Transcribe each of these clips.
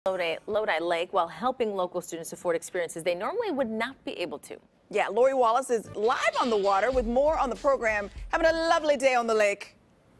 Lodi Lake while helping local students afford experiences they normally would not be able to. Yeah, Lori Wallace is live on the water with more on the program. Having a lovely day on the lake.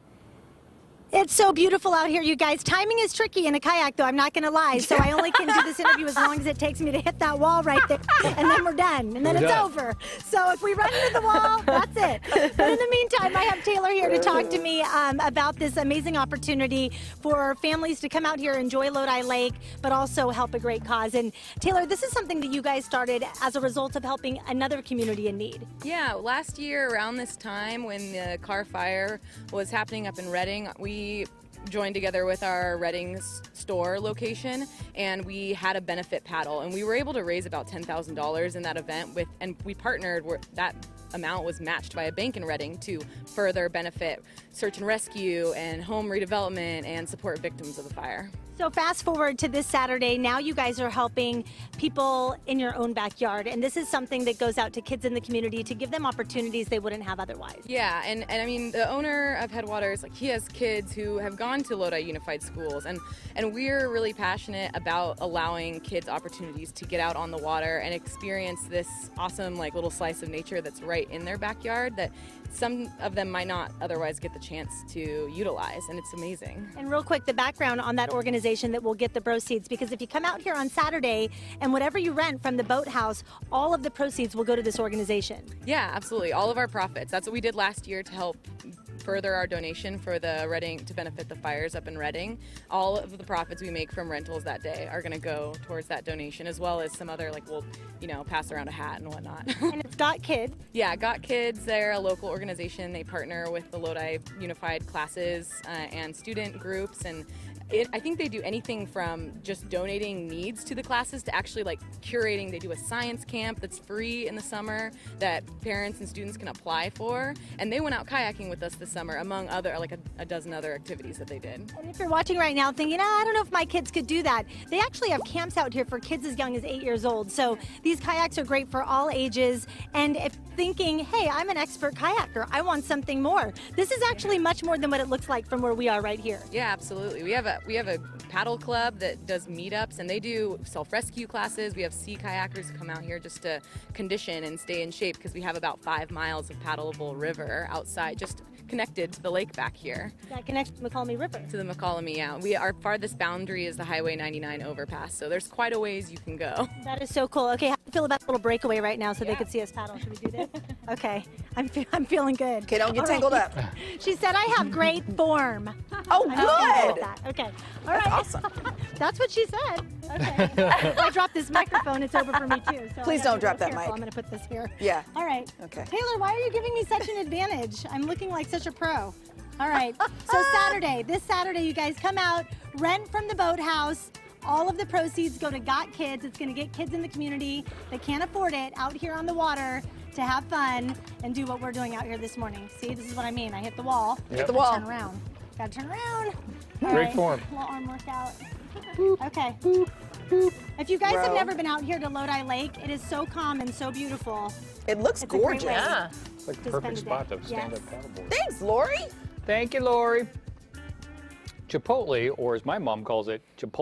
It's so beautiful out here, you guys. Timing is tricky in a kayak, though, I'm not going to lie. So I only can do this interview as long as it takes me to hit that wall right there. And then we're done. And then it's over. So if we run into the wall, that's it. But in the meantime, I have Taylor here to talk to me about this amazing opportunity for families to come out here, enjoy Lodi Lake, but also help a great cause. And Taylor, this is something that you guys started as a result of helping another community in need. Yeah, last year around this time when the Carr fire was happening up in Redding, we joined together with our Redding store location, and we had a benefit paddle, and we were able to raise about $10,000 in that event and we partnered where that amount was matched by a bank in Redding to further benefit search and rescue and home redevelopment and support victims of the fire. So fast forward to this Saturday, now you guys are helping people in your own backyard, and this is something that goes out to kids in the community to give them opportunities they wouldn't have otherwise. Yeah, and I mean, the owner of Headwaters, like, he has kids who have gone to Lodi Unified Schools, and we're really passionate about allowing kids opportunities to get out on the water and experience this awesome, like, little slice of nature that's right in their backyard that some of them might not otherwise get the chance to utilize, and it's amazing. And real quick, the background on that organization that will get the proceeds, because if you come out here on Saturday and whatever you rent from the boathouse, all of the proceeds will go to this organization. Yeah, absolutely. All of our profits. That's what we did last year to help further our donation for the Redding, to benefit the fires up in Redding. All of the profits we make from rentals that day are going to go towards that donation, as well as some other, like, we'll, you know, pass around a hat and whatnot. And it's Got Kids. Yeah, Got Kids. They're a local organization. They partner with the Lodi Unified classes and student groups, and I think they do anything from just donating needs to the classes to actually, like, curating. They do a science camp that's free in the summer that parents and students can apply for, and they went out kayaking with us this summer, among other, like, a dozen other activities that they did. And if you're watching right now thinking, I don't know if my kids could do that, they actually have camps out here for kids as young as 8 years old. So these kayaks are great for all ages, and if thinking, hey, I'm an expert kayaker, I want something more, this is actually much more than what it looks like from where we are right here. Yeah, absolutely. We have a paddle club that does meetups, and they do self-rescue classes. We have sea kayakers who come out here just to condition and stay in shape, because we have about 5 miles of paddleable river outside, just connected to the lake back here. That connects to the McCallamy River. To the McCallamy, yeah. Our farthest boundary is the Highway 99 overpass, so there's quite a ways you can go. That is so cool. Okay, how do you feel about the little breakaway right now so they could see us paddle? Should we do this? Okay, I'm feeling good. Okay, don't get tangled up. She said I have great form. Oh, good. Okay, all right. That's awesome. That's what she said. Okay. If I drop this microphone, it's over for me too. So Please don't drop that mic. I'm going to put this here. Yeah. All right. Okay. Taylor, why are you giving me such an advantage? I'm looking like such a pro. All right. So this Saturday, you guys come out, rent from the boathouse. All of the proceeds go to Got Kids. It's going to get kids in the community that can't afford it out here on the water to have fun and do what we're doing out here this morning. See, this is what I mean. I hit the wall. Yep. Hit the wall. Turn around. Got to turn around. Great form. Little arm workout. Boop. Okay. Boop. Boop. If you guys have never been out here to Lodi Lake, it is so calm and so beautiful. It looks gorgeous. Yeah. It's like the perfect spot to stand up paddleboard. Thanks, Lori. Thank you, Lori. Chipotle, or as my mom calls it, Chipotle.